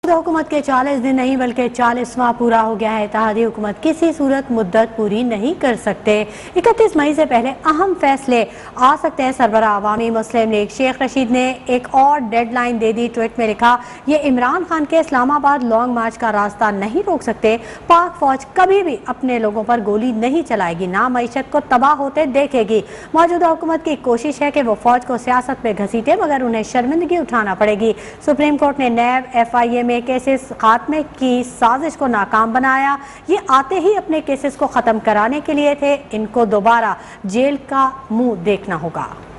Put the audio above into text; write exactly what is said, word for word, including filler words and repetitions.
हुकूमत के चालीस दिन नहीं बल्कि चालीसवां पूरा हो गया है। इत्तेहादी हुकूमत किसी सूरत मुद्दत पूरी नहीं कर सकते। इकतीस मई से पहले अहम फैसले आ सकते हैं। सरबराह अवामी मुस्लिम लीग शेख रशीद ने एक और डेडलाइन दे दी। ट्वीट में लिखा, ये इमरान खान के इस्लामाबाद लॉन्ग मार्च का रास्ता नहीं रोक सकते। पाक फौज कभी भी अपने लोगों पर गोली नहीं चलाएगी, ना मईशत को तबाह होते देखेगी। मौजूदा हुकूमत की कोशिश है कि वो फौज को सियासत में घसीटे, मगर उन्हें शर्मिंदगी उठाना पड़ेगी। सुप्रीम कोर्ट ने नैब एफ आई ए में केसेस खात्मे की साजिश को नाकाम बनाया। ये आते ही अपने केसेस को खत्म कराने के लिए थे। इनको दोबारा जेल का मुंह देखना होगा।